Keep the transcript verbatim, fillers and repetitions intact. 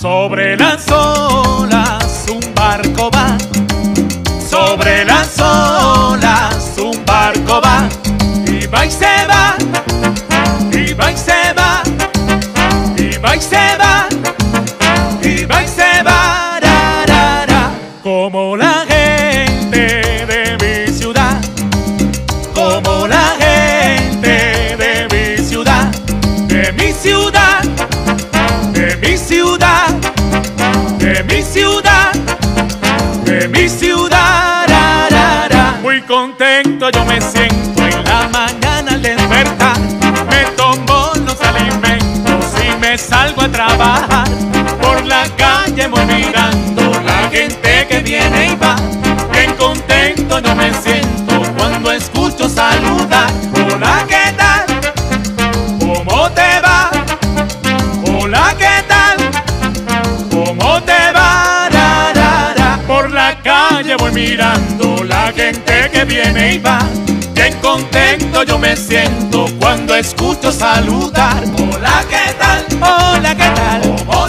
Sobre las olas un barco va, sobre las olas un barco va, y va y se va, y va y se va, y va y se va, y va y se va, ra, ra, ra. Como la gente de mi ciudad, como la gente de mi ciudad, de mi ciudad, de mi ciudad, de mi ciudad, de mi ciudad, ra, ra, ra. Muy contento yo me siento en la mañana al despertar, me tomo los alimentos y me salgo a trabajar. Por la calle voy mirando la gente que viene y va, bien contento yo me siento cuando escucho saludar. Hola, ¿qué tal? ¿Cómo te va? Hola, ¿qué tal? ¿Cómo te va? Ra, ra, ra. Por la calle voy mirando la gente que viene y va, bien contento yo me siento cuando escucho saludar. Hola, ¿qué tal? Hola, ¿qué tal? ¿Cómo